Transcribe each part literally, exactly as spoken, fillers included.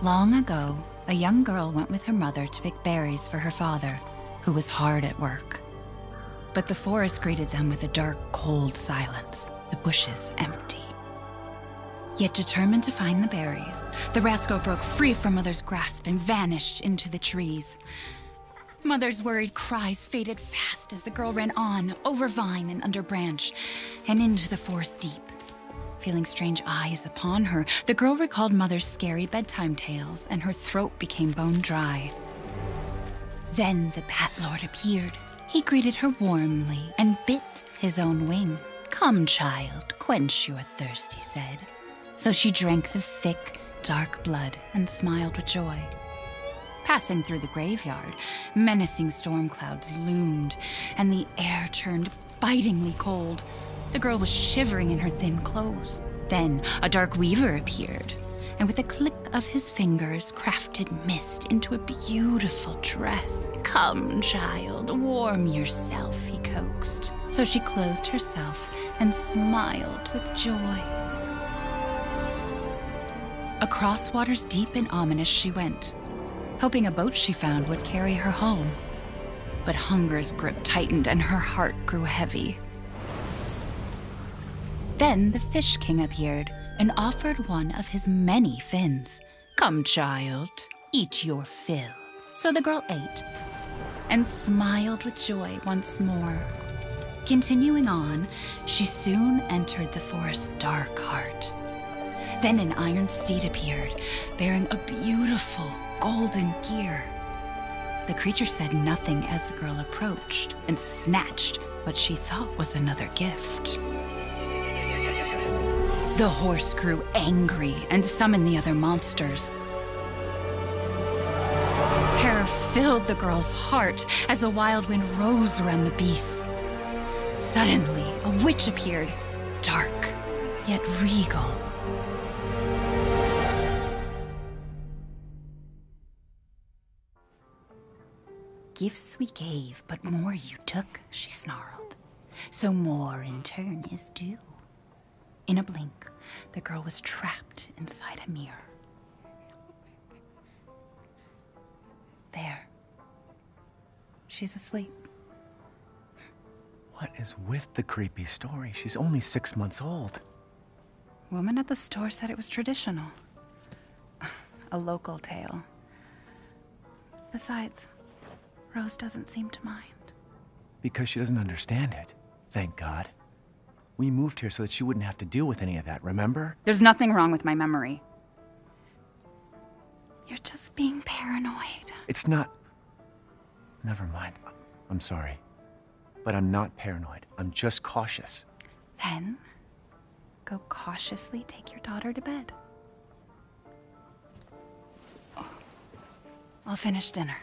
Long ago, a young girl went with her mother to pick berries for her father, who was hard at work. But the forest greeted them with a dark, cold silence, the bushes empty. Yet determined to find the berries, the rascal broke free from Mother's grasp and vanished into the trees. Mother's worried cries faded fast as the girl ran on, over vine and under branch, and into the forest deep. Feeling strange eyes upon her, the girl recalled Mother's scary bedtime tales, and her throat became bone dry. Then the Bat Lord appeared. He greeted her warmly and bit his own wing. "Come, child, quench your thirst," he said. So she drank the thick, dark blood and smiled with joy. Passing through the graveyard, menacing storm clouds loomed, and the air turned bitingly cold. The girl was shivering in her thin clothes. Then a dark weaver appeared, and with a click of his fingers, crafted mist into a beautiful dress. "Come, child, warm yourself," he coaxed. So she clothed herself and smiled with joy. Across waters deep and ominous she went, hoping a boat she found would carry her home. But hunger's grip tightened and her heart grew heavy. Then the Fish King appeared and offered one of his many fins. "Come, child, eat your fill." So the girl ate and smiled with joy once more. Continuing on, she soon entered the forest's dark heart. Then an iron steed appeared, bearing a beautiful golden gear. The creature said nothing as the girl approached and snatched what she thought was another gift. The horse grew angry and summoned the other monsters. Terror filled the girl's heart as the wild wind rose around the beasts. Suddenly, a witch appeared, dark yet regal. "Gifts we gave, but more you took," she snarled. "So more in turn is due." In a blink, the girl was trapped inside a mirror. There. She's asleep. What is with the creepy story? She's only six months old. Woman at the store said it was traditional. A local tale. Besides, Rose doesn't seem to mind. Because she doesn't understand it. Thank God. We moved here so that she wouldn't have to deal with any of that, remember? There's nothing wrong with my memory. You're just being paranoid. It's not... Never mind. I'm sorry. But I'm not paranoid. I'm just cautious. Then, go cautiously take your daughter to bed. I'll finish dinner.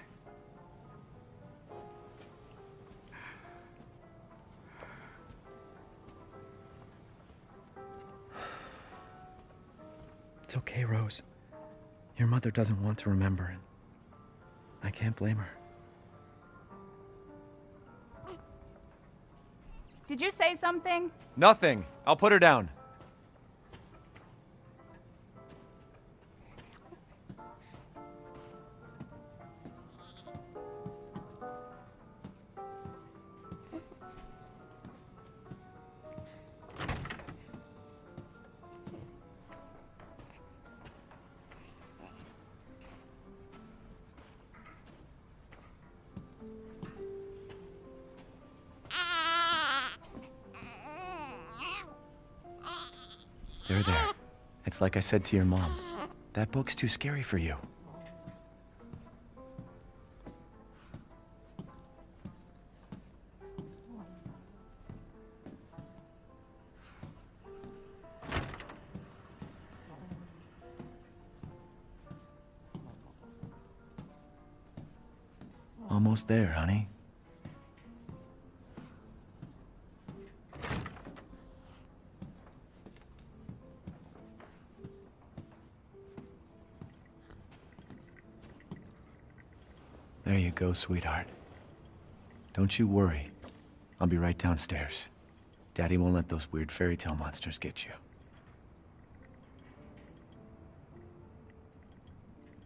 It's okay, Rose. Your mother doesn't want to remember it. I can't blame her. Did you say something? Nothing. I'll put her down. There, there. It's like I said to your mom. That book's too scary for you. Almost there, honey. There you go, sweetheart. Don't you worry. I'll be right downstairs. Daddy won't let those weird fairy tale monsters get you.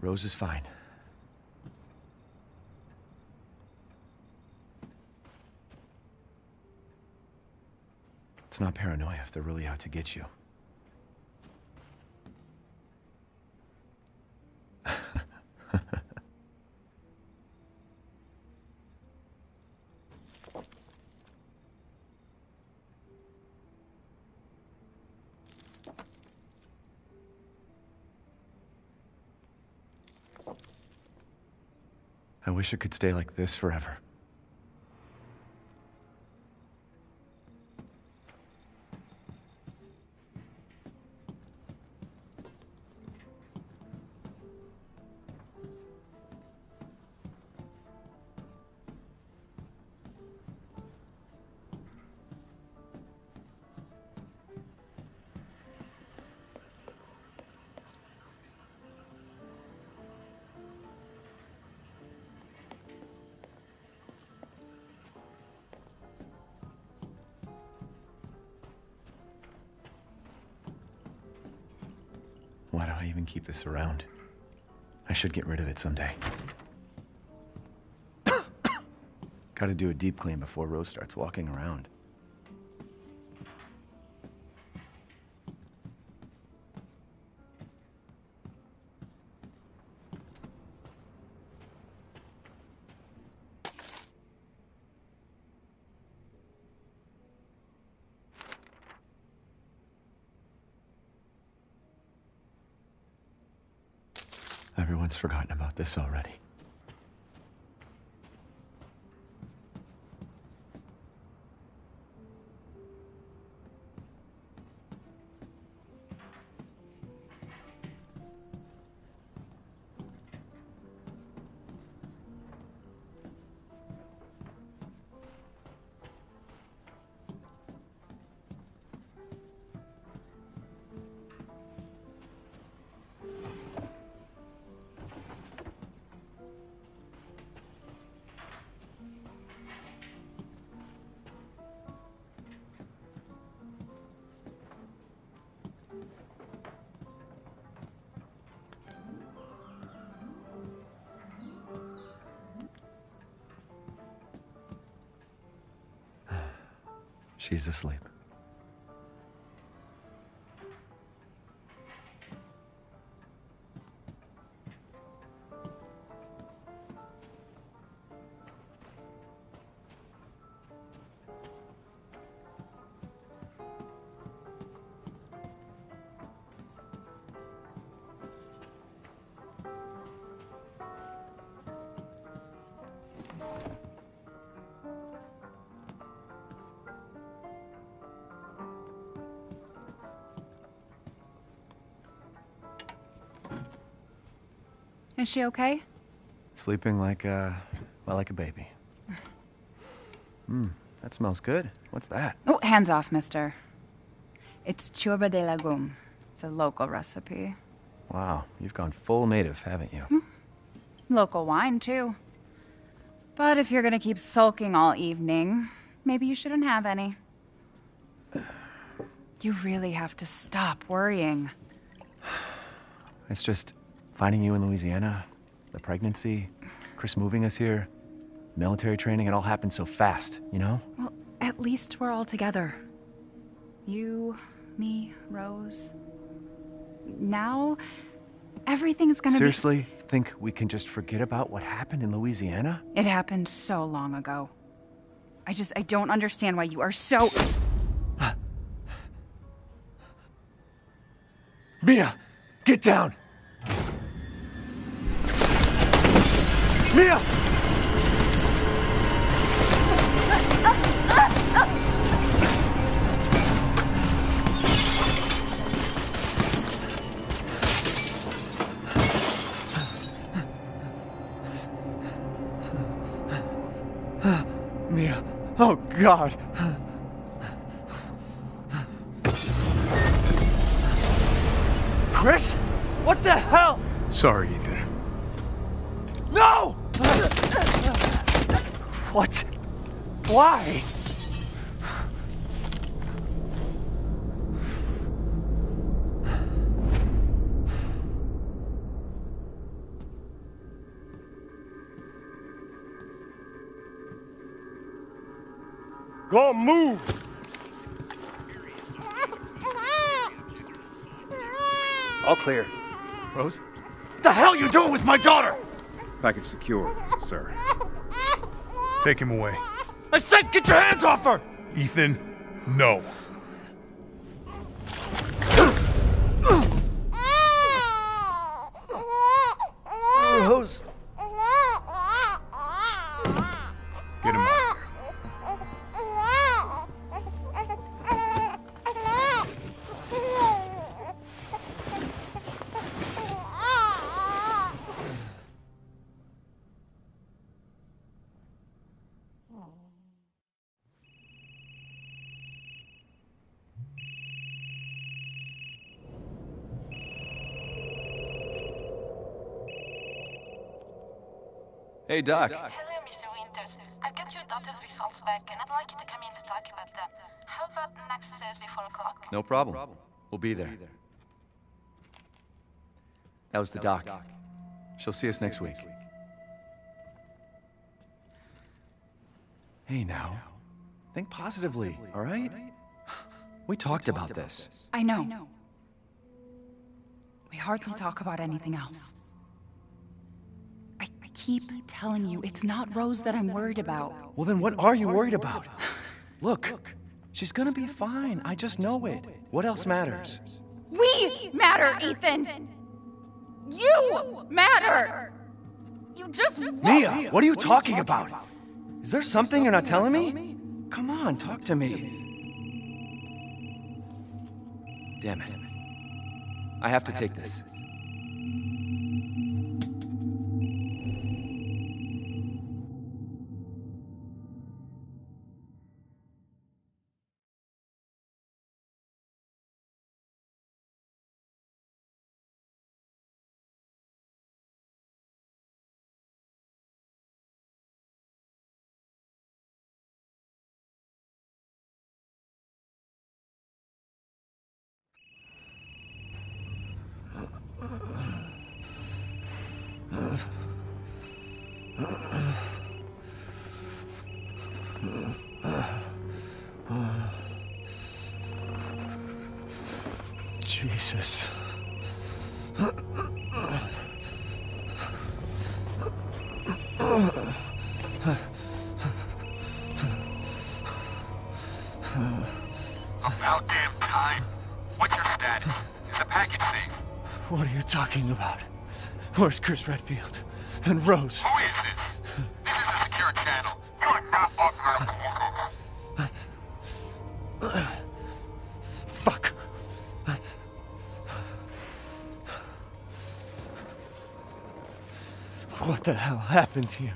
Rose is fine. It's not paranoia if they're really out to get you. I wish it could stay like this forever. Why do I even keep this around? I should get rid of it someday. Gotta do a deep clean before Rose starts walking around. Everyone's forgotten about this already. She's asleep. Is she okay? Sleeping like, uh, well, like a baby. Mmm, that smells good. What's that? Oh, hands off, mister. It's churba de legume. It's a local recipe. Wow, you've gone full native, haven't you? Hmm. Local wine, too. But if you're gonna keep sulking all evening, maybe you shouldn't have any. You really have to stop worrying. It's just finding you in Louisiana, the pregnancy, Chris moving us here, military training, it all happened so fast, you know? Well, at least we're all together. You, me, Rose. Now, everything's gonna Seriously, be... think we can just forget about what happened in Louisiana? It happened so long ago. I just, I don't understand why you are so... Mia, get down! Mia! Mia, oh God! Chris? What the hell? Sorry, Ethan. No! What? Why? Go move! All clear. Rose? What the hell are you doing with my daughter? Package secure, sir. Take him away. I said get your hands off her! Ethan, no. Rose. Get him out. Hey, Doc. Hello, Mister Winters. I've got your daughter's results back, and I'd like you to come in to talk about them. How about next Thursday, four o'clock? No problem. We'll be there. That was the doc. She'll see us next week. Hey, now. Think positively, all right? We talked about this. I know. We hardly talk about anything else. I, I keep telling you, it's not Rose that I'm worried about. Well, then what are you worried about? Look, she's gonna be fine. I just know it. What else matters? We matter, Ethan! You matter! You just won't. Mia, what are you talking about? Is there something you're not telling me? Come on, talk to me. Damn it. I have to take this. Jesus. About damn time. What's your status? Is the package safe? What are you talking about? Where's Chris Redfield? And Rose? Who is this? This is a secure channel. You are not authorized to walk over. Fuck. What the hell happened here?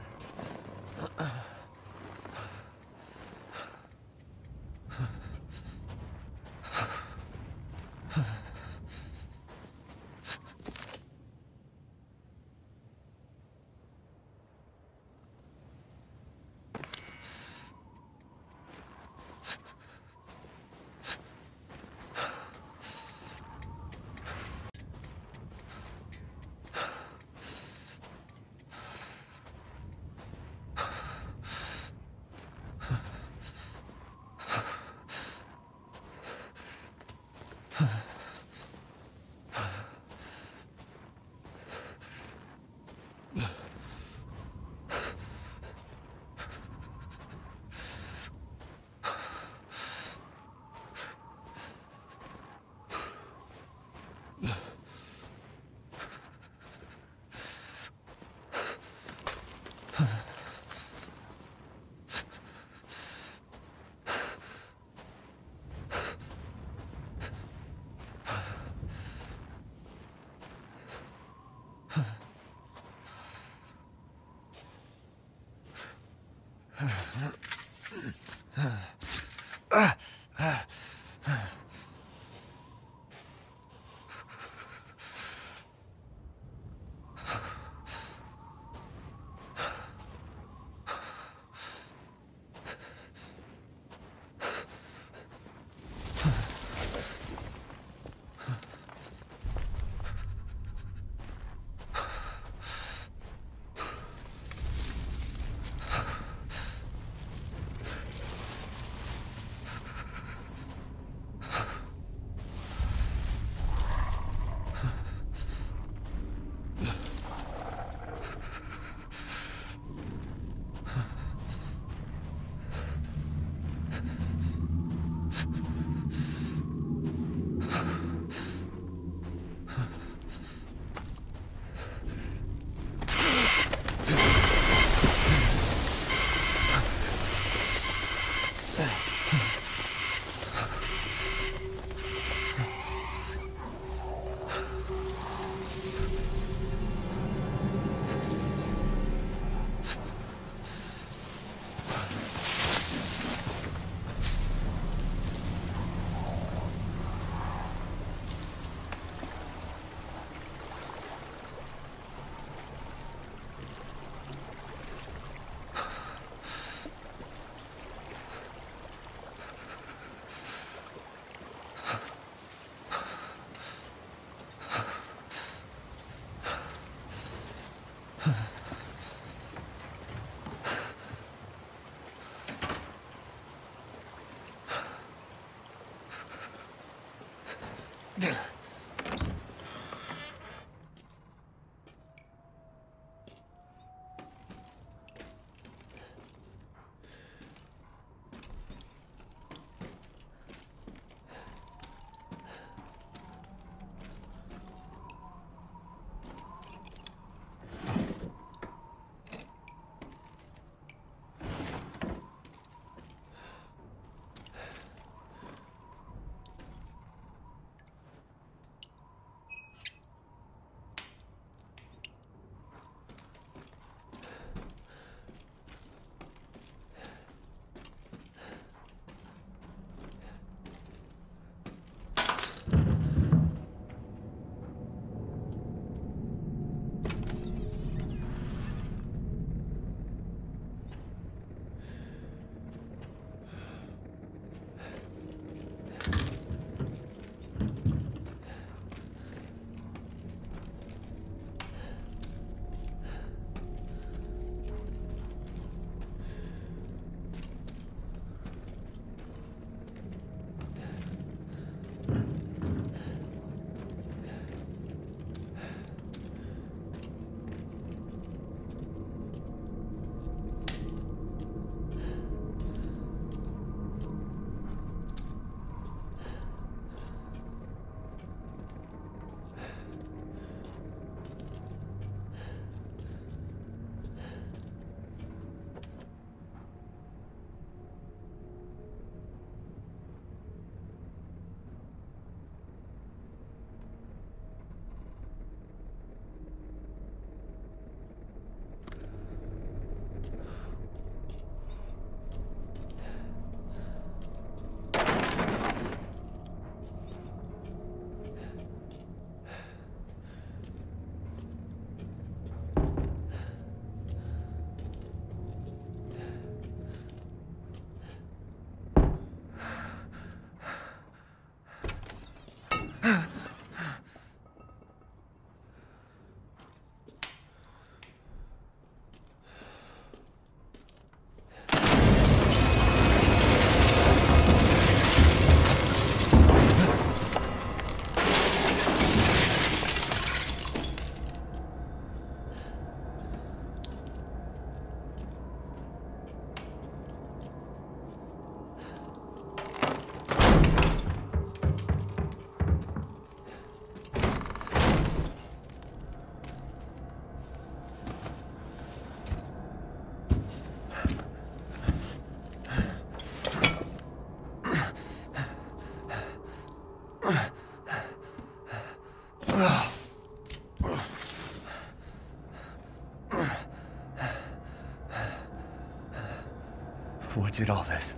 What did all this?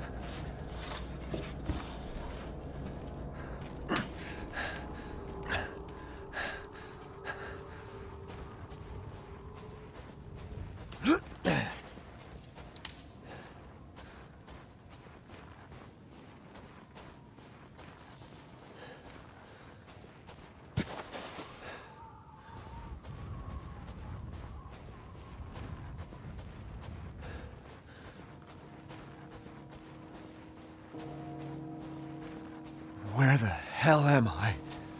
Where the hell am I?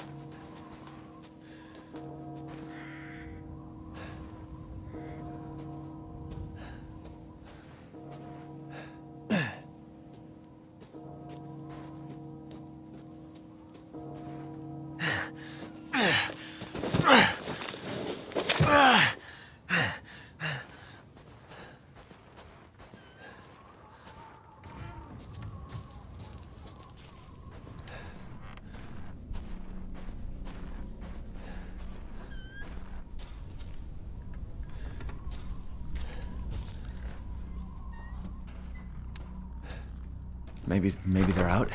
Maybe, maybe they're out?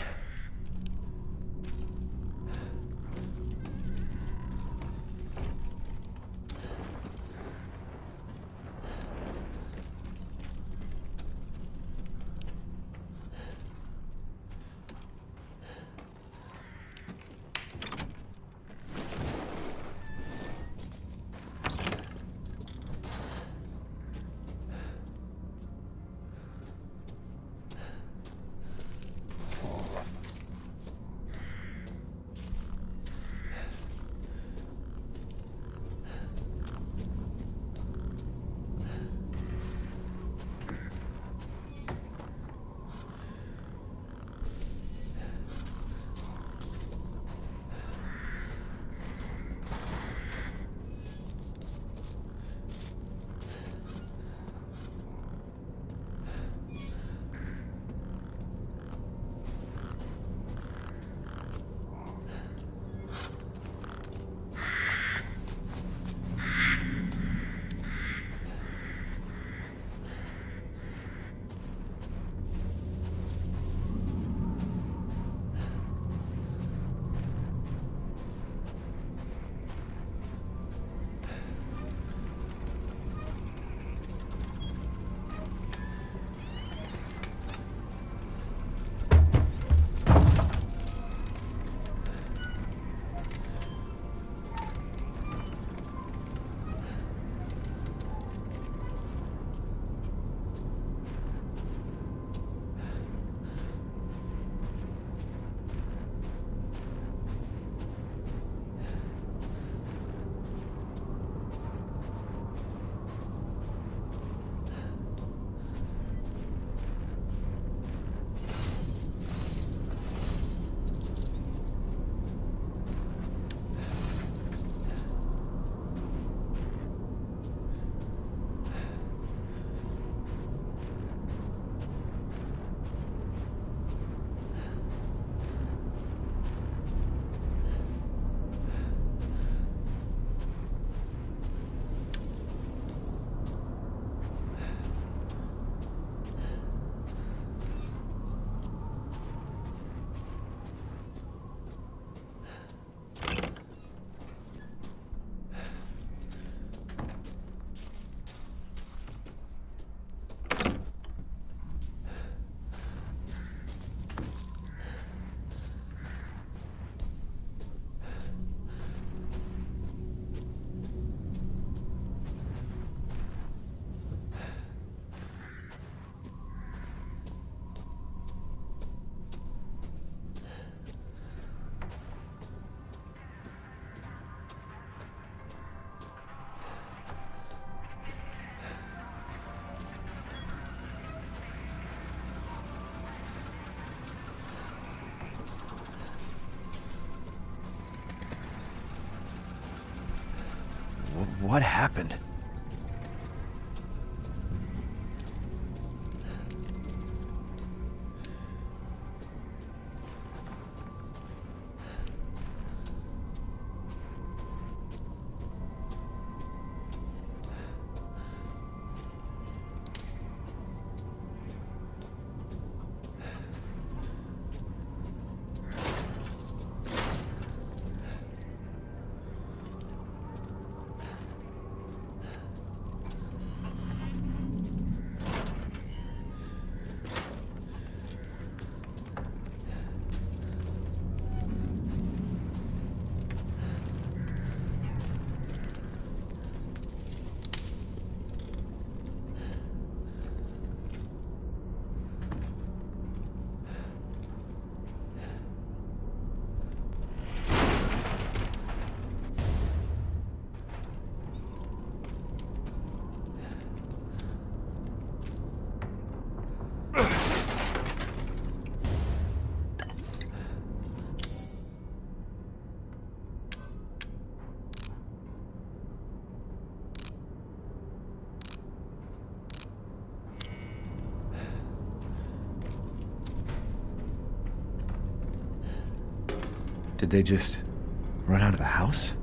What happened? Did they just run out of the house?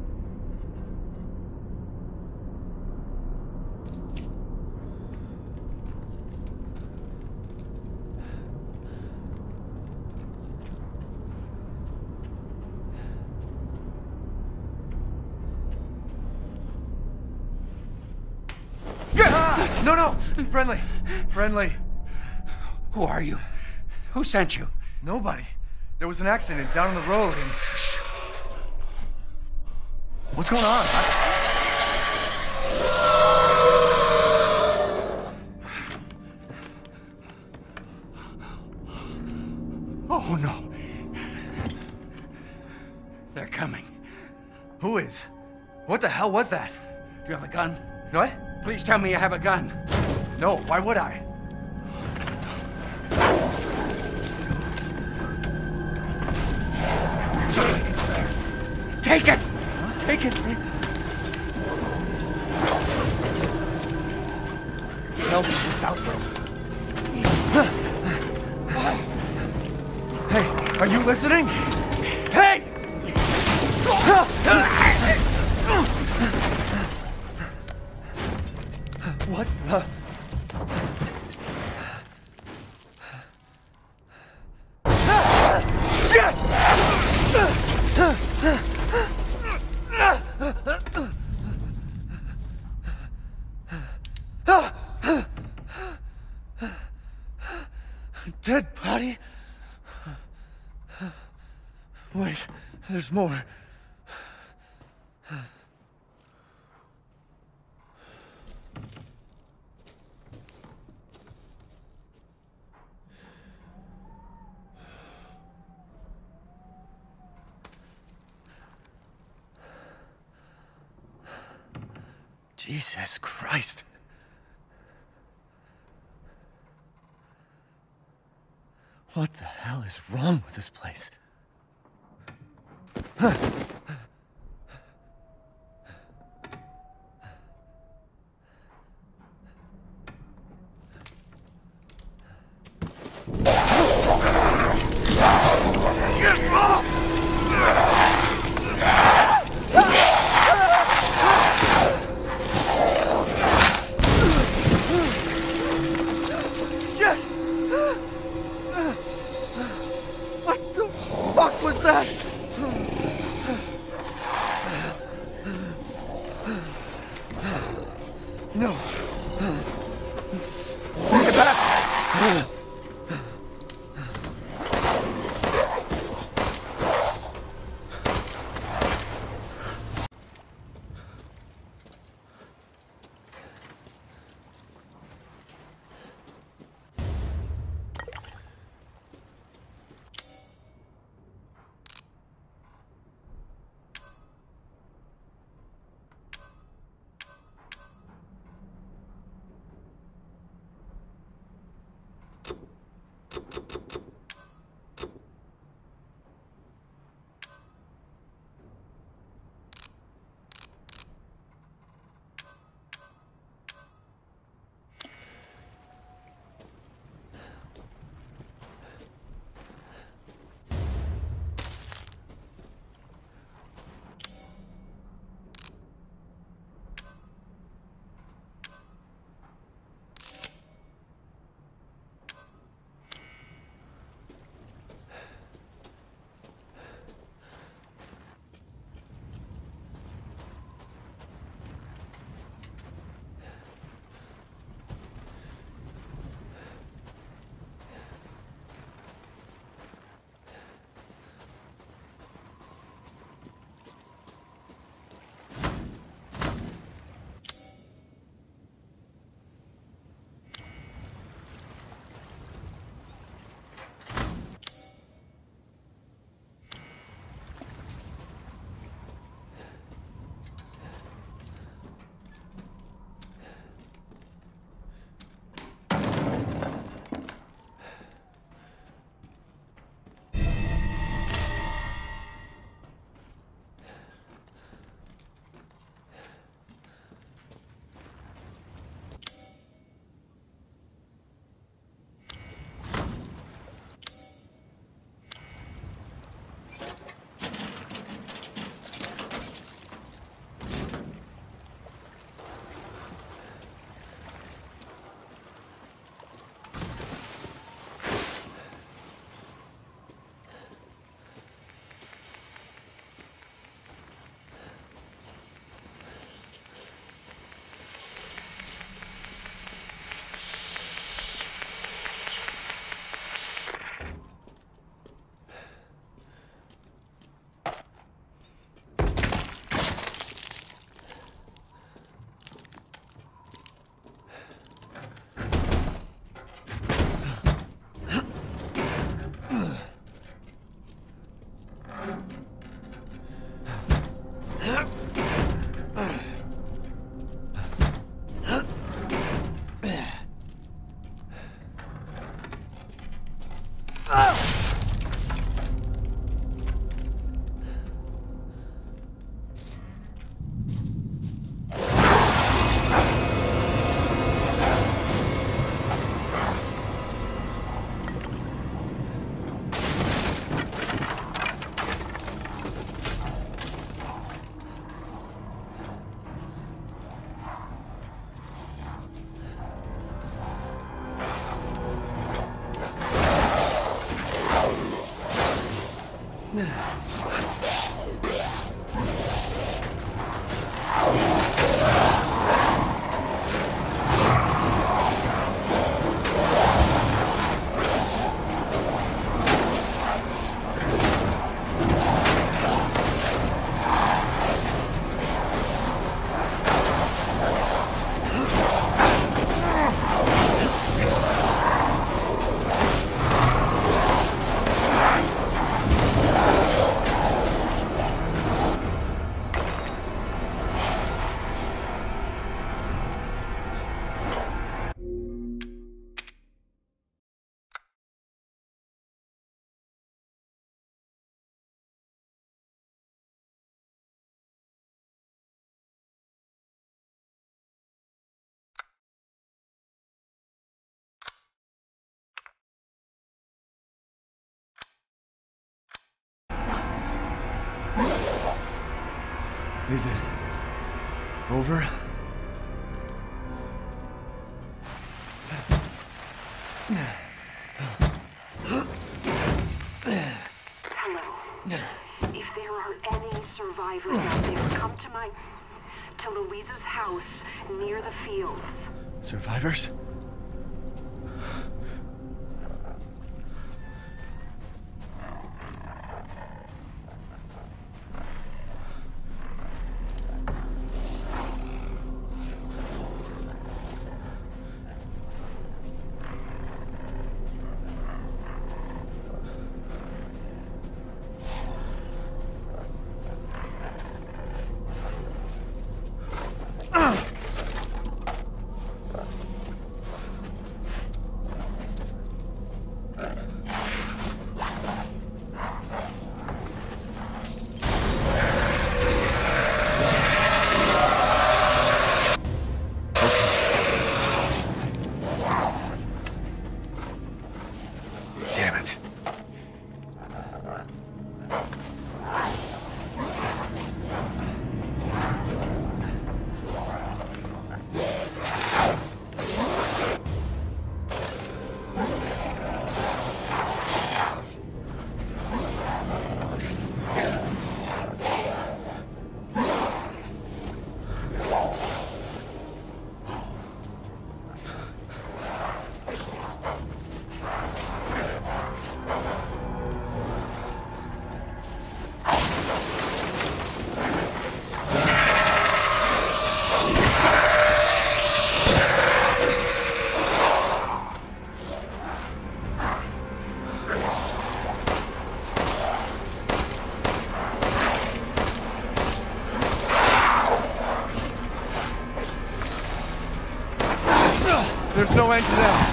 No, no! Friendly! Friendly! Who are you? Who sent you? Nobody. There was an accident down on the road and... What's going on? I... Oh, no. They're coming. Who is? What the hell was that? You have a gun? What? Please tell me you have a gun. No, why would I? Take it! Take it! Help me this outbreak. Hey, are you listening? Hey! What the? Shit! Dead body? Wait, there's more. Jesus Christ. What the hell is wrong with this place? Shit! What the fuck was that? No. Send it back! Is it over? Hello. If there are any survivors out there, come to my... to Louisa's house near the fields. Survivors? There's no end to that.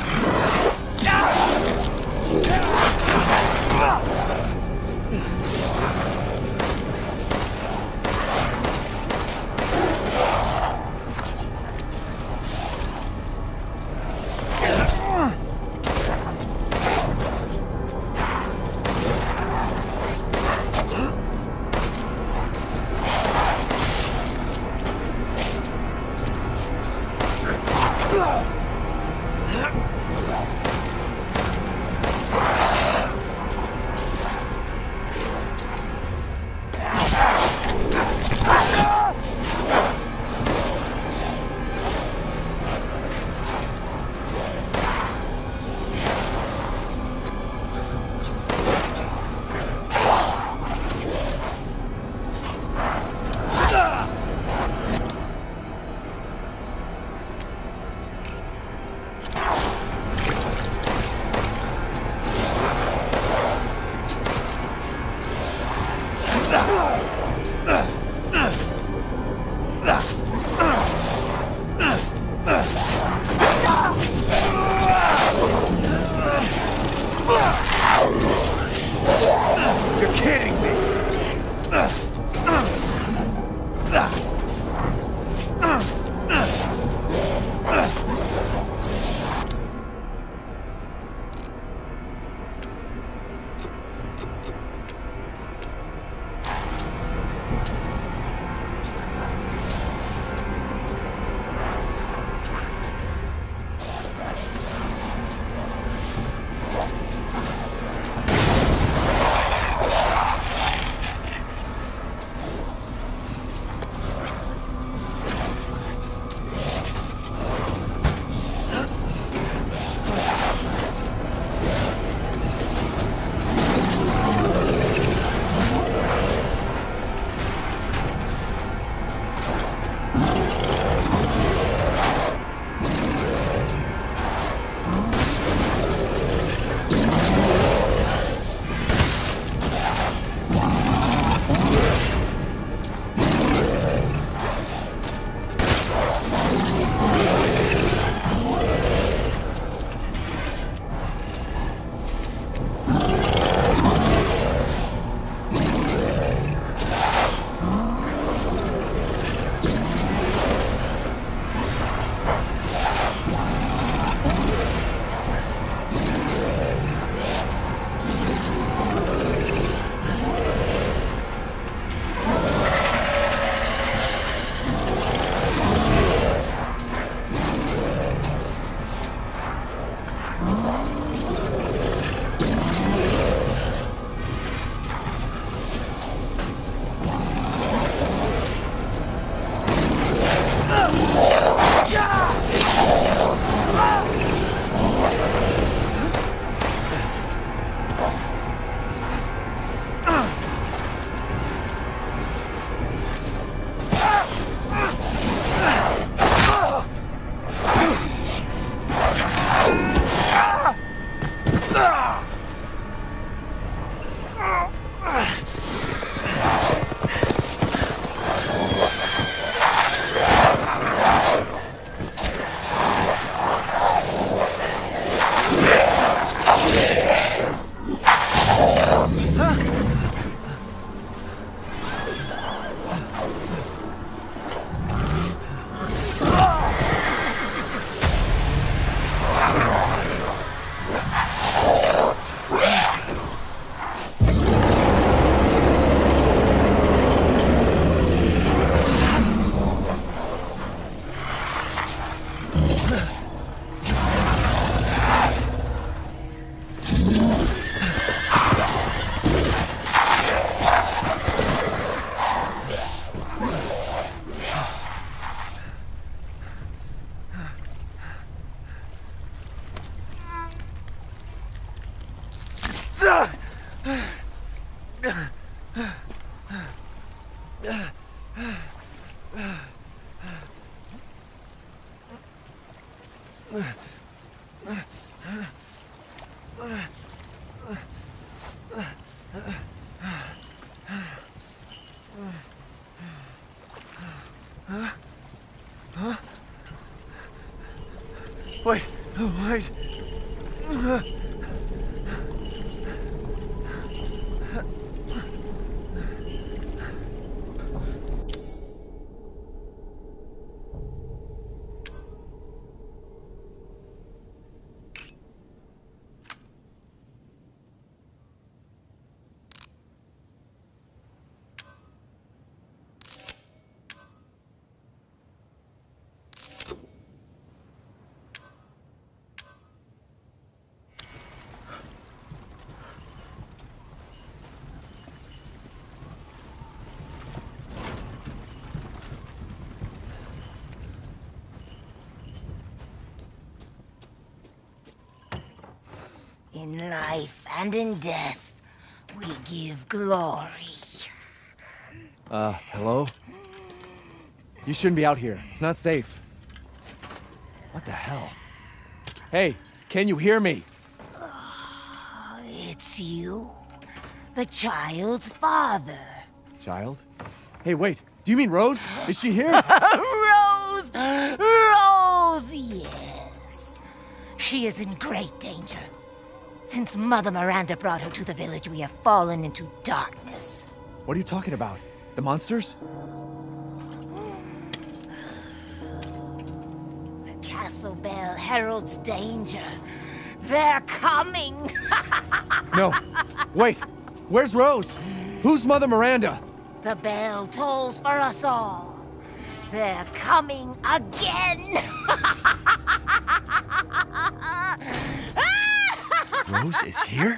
Wait, oh, wait. In life and in death, we give glory. Uh, hello? You shouldn't be out here. It's not safe. What the hell? Hey, can you hear me? It's you, the child's father. Child? Hey, wait. Do you mean Rose? Is she here? Rose! Rose, yes. She is in great danger. Since Mother Miranda brought her to the village, we have fallen into darkness. What are you talking about? The monsters? The castle bell heralds danger. They're coming! No. Wait. Where's Rose? Who's Mother Miranda? The bell tolls for us all. They're coming again! Rose is here?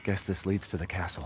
Guess this leads to the castle.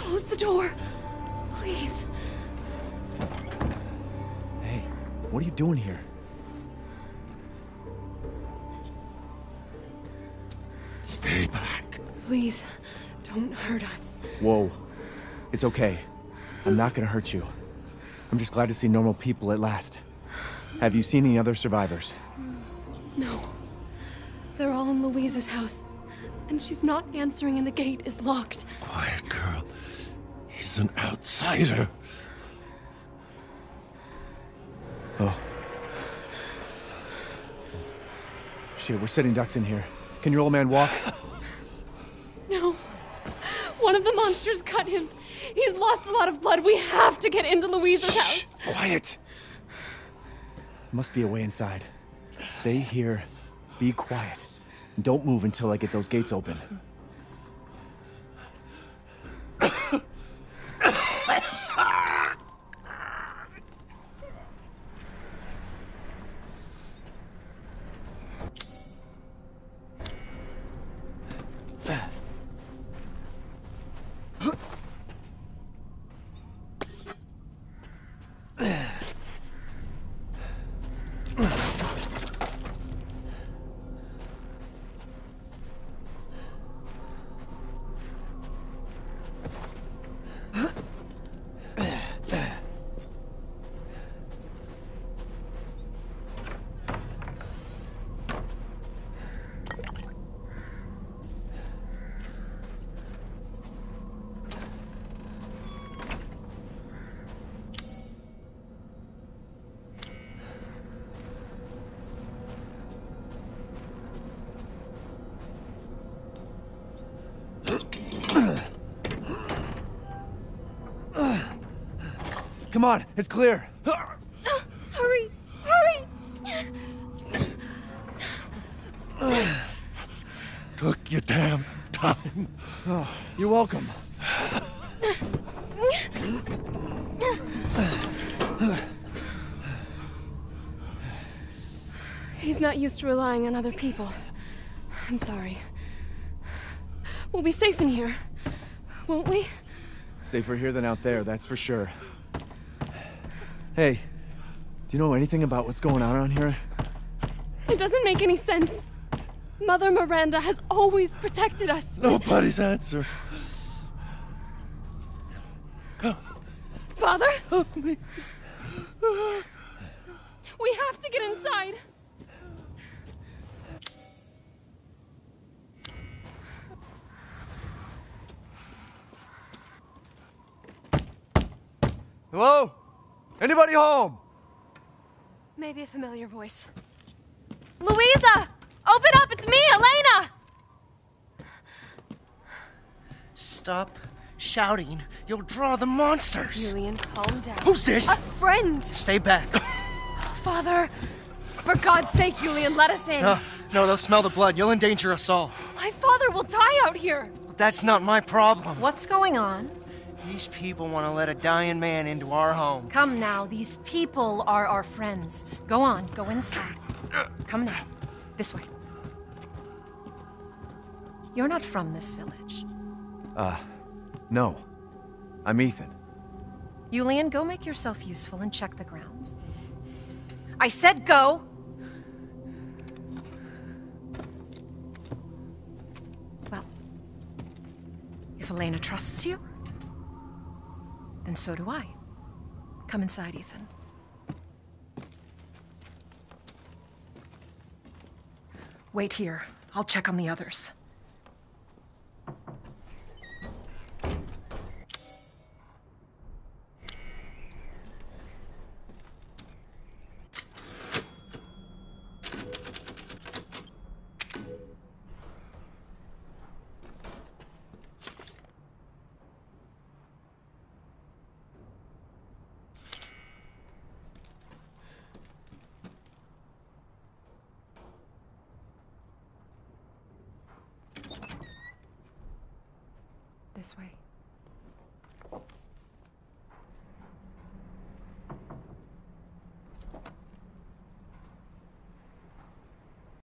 Close the door. Please. Hey, what are you doing here? Stay back. Please, don't hurt us. Whoa. It's okay. I'm not gonna hurt you. I'm just glad to see normal people at last. Have you seen any other survivors? No. They're all in Louise's house. And she's not answering and the gate is locked. Quiet girl. He's an outsider. Oh. Shit, we're sitting ducks in here. Can your old man walk? No. One of the monsters cut him. He's lost a lot of blood. We have to get into Louise's Shh, house. Quiet. Must be a way inside. Stay here. Be quiet. And don't move until I get those gates open. Come on, it's clear. Hurry! Hurry! Took your damn time. Oh, you're welcome. He's not used to relying on other people. I'm sorry. We'll be safe in here, won't we? Safer here than out there, that's for sure. Hey, do you know anything about what's going on around here? It doesn't make any sense. Mother Miranda has always protected us. Nobody's answer. Come. Father? Help me. We have to get inside. Hello? Anybody home? Maybe a familiar voice. Louisa! Open up! It's me, Elena! Stop shouting. You'll draw the monsters. Julian, calm down. Who's this? A friend! Stay back. Father! For God's sake, Julian, let us in. No, no, they'll smell the blood. You'll endanger us all. My father will die out here. That's not my problem. What's going on? These people want to let a dying man into our home. Come now, these people are our friends. Go on, go inside. Come now, this way. You're not from this village. Uh, no. I'm Ethan. Julian, go make yourself useful and check the grounds. I said go! Well, if Elena trusts you, then so do I. Come inside, Ethan. Wait here. I'll check on the others. This way.